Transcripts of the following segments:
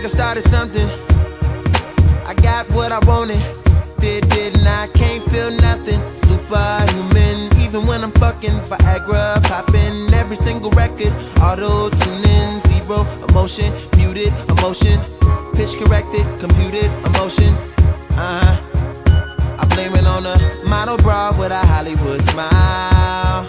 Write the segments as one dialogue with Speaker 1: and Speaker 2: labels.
Speaker 1: I started something. I got what I wanted. Didn't I? Can't feel nothing. Superhuman, even when I'm fucking. Viagra popping, every single record. Auto tuning, zero emotion, muted emotion, pitch corrected, computed emotion. I blame it on a model bra with a Hollywood smile.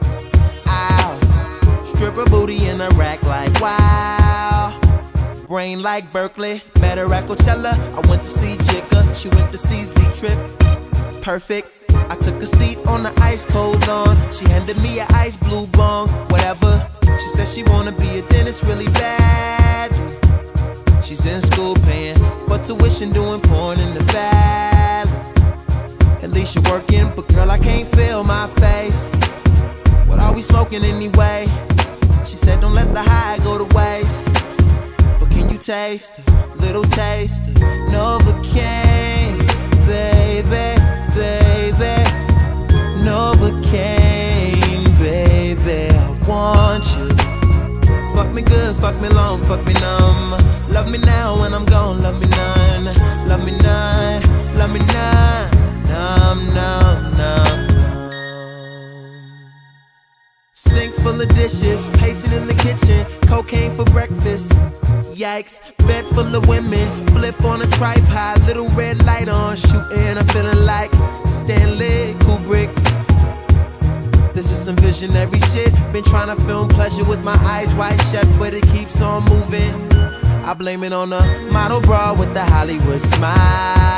Speaker 1: Ow, stripper booty in a rack like wow. Brain like Berkeley, met her at Coachella. I went to see Jigga, she went to see Z-Trip. Perfect, I took a seat on the ice cold lawn. She handed me an ice blue bong, whatever. She said she wanna be a dentist really bad. She's in school paying for tuition, doing porn in the valley. At least you're working, but girl, I can't feel my face. What are we smoking anyway? She said don't let the high go to waste. Can you taste a little taste of Novocaine, baby, baby, Novocaine, baby, I want you. Fuck me good, fuck me long, fuck me numb. Love me now when I'm gone, love me none. Love me none, love me none. Numb, numb, numb. Sink full of dishes, pacing in the kitchen, cocaine for breakfast. Yikes, bed full of women, flip on a tripod, little red light on, shooting, I'm feeling like Stanley Kubrick. This is some visionary shit, been trying to film pleasure with my eyes wide shut, but it keeps on moving. I blame it on a model bra with the Hollywood smile.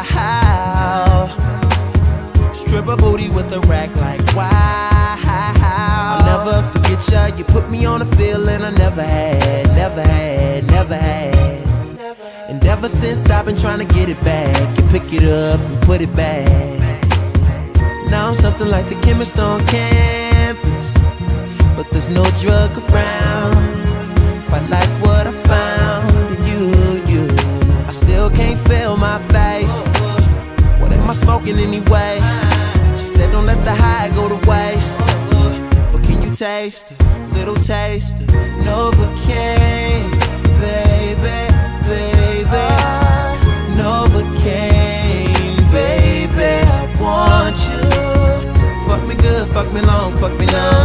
Speaker 1: Stripper booty with a rack like wow. I'll never forget ya, you put me on a feeling I never had, never had, never had. And ever since I've been trying to get it back, you pick it up and put it back. Now I'm something like the chemist on campus, but there's no drug around quite like what I found in you. I still can't feel my face. What am I smoking anyway? She said don't let the high go to waste. Taste, little taste of Novocaine, baby, baby, Novocaine, baby, I want you. Fuck me good, fuck me long, fuck me numb.